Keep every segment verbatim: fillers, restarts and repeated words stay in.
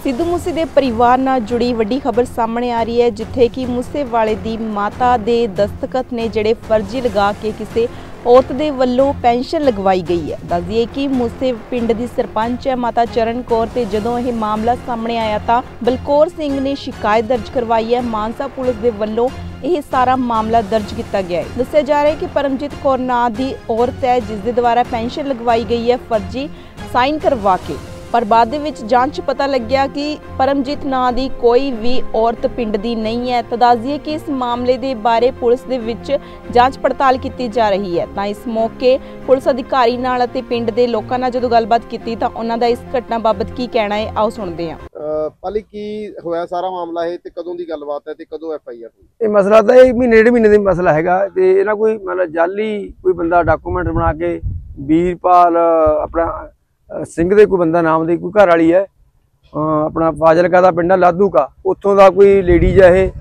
सिद्धू मूसे के परिवार नाल जुड़ी वड्डी खबर सामने आ रही है, जिथे कि मूसेवाले दी माता दे दस्तखत ने जिहड़े फर्जी लगा के किसी औरत दे वल्लों पेंशन लगवाई गई है। दस दईए कि मूसे पिंड दी सरपंच है माता चरण कौर, ते जदों यह मामला सामने आया तां बलकौर सिंह ने शिकायत दर्ज करवाई है। मानसा पुलिस दे वल्लों यह सारा मामला दर्ज किया गया है। दस्सिया जा रहा है कि परमजीत कौर नां दी औरत है जिस दे द्वारा पेंशन लगवाई गई है फर्जी साइन करवा के, पर बाद दे विच जांच पता लग्या कि परमजीत नां दी कोई भी औरत पिंड दी नहीं है। तो दस दईए कि इस मामले दे बारे पुलिस दे विच जांच पड़ताल की जा रही है। तां इस मौके पुलिस अधिकारी नाल अते पिंड दे लोकां नाल जदों गलबात कीती तां उन्हां दा इस घटना बाबत की कहना है, आओ सुणदे हां। पाली की होया सारा मामला है ते कदों दी गलबात है ते कदों एफ आई आर हुई? ये मसला तो एक महीने डेढ़ महीने का मसला है। तो इन्हें कोई मतलब जाली कोई बंदा डॉकूमेंट बना के वीरपाल अपना सिंह दे कोई बंदा नाम दी कोई घर वाली है अपना फाजिलका दा पिंड लाधू का, उत्थों का कोई लेडीज है ये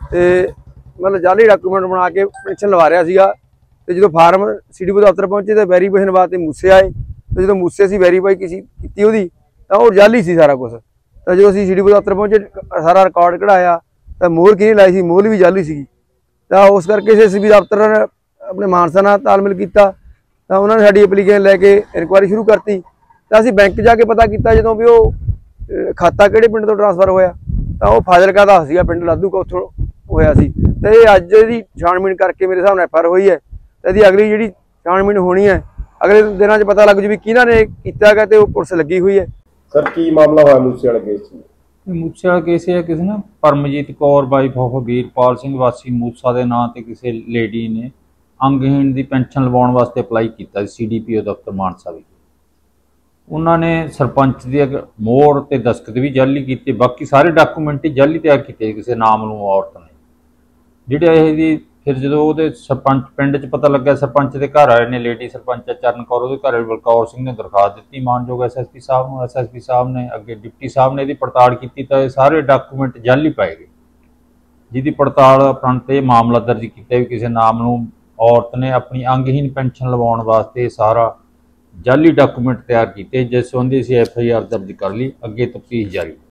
मतलब जाली डॉकूमेंट बना के पेंशन लवा रहा सीगा। ते जो फार्म सीडीओ दफ्तर पहुंचे तो वेरीफिकेशन वास्ते मूसे आए, तो जो मूसे असीं वेरीफाई की की तो वो जाली सी सारा कुछ। तो जो असीं सीडीओ दफ्तर पहुंचे सारा रिकॉर्ड कढ़ाया तो मोहर किहने लाई सी, मोहर भी जाली सी। तो उस करके एसएसपी दफ्तर ने अपने मानसा नाल तालमेल किया, तो उन्होंने साडी एप्लीकेशन लैके इनकुआरी शुरू करती। तो असीं बैंक जाके पता किया जो भी वो खाता किहड़े पिंड तो ट्रांसफर होया, तो वो फाजिलका दा सीगा पिंड लाधू का, उत्थों होया सी। तो ये अज दी छाणबीन करके मेरे हिसाब नाल एफ आई आर हुई है। तो इसदी अगली जिहड़ी छाणबीन होनी है अगले दिनों च पता लग जू भी किहनां ने कीता गया, ते पुलिस लगी हुई है। सर की मामला होया मूसे वाले केस में? मूसे वाला केस है किसी ने परमजीत कौर वाइफ ऑफ वीरपाल सिंह वासी मूसा के नाम से किसी लेडी ने अंगहीन की पेंशन लवाउण वास्ते अपलाई किया सी डी पी ओ दफ्तर मानसा भी। उन्होंने सरपंच की मोहर ते दस्तखत भी जाली किए, बाकी सारे डॉकूमेंट ही जाली तैयार किए किसी नाम लू औरत ने। जिहड़े फिर जो वो सरपंच पिंड च पता लग्या सरपंच के घर वाले ने लेडी सरपंच चरण कौर वो घर वाले बलकौर सिंह ने दरखास्त दी मानयोग एस एस पी साहब को। एस एस पी साहब ने अगे डिप्टी साहब ने इसकी पड़ताल की तो ये सारे डॉकूमेंट जाली पाए गए, जिसकी पड़ताल उपरंत ये मामला दर्ज किया भी किसी नाम लू औरत ने अपनी अंगहीन पेंशन लवाउण वास्ते सारा जाली डॉकूमेंट तैयार किए, जिस संबंधी असीं एफ आई आर दर्ज कर ली। अगे तफ्तीश जारी।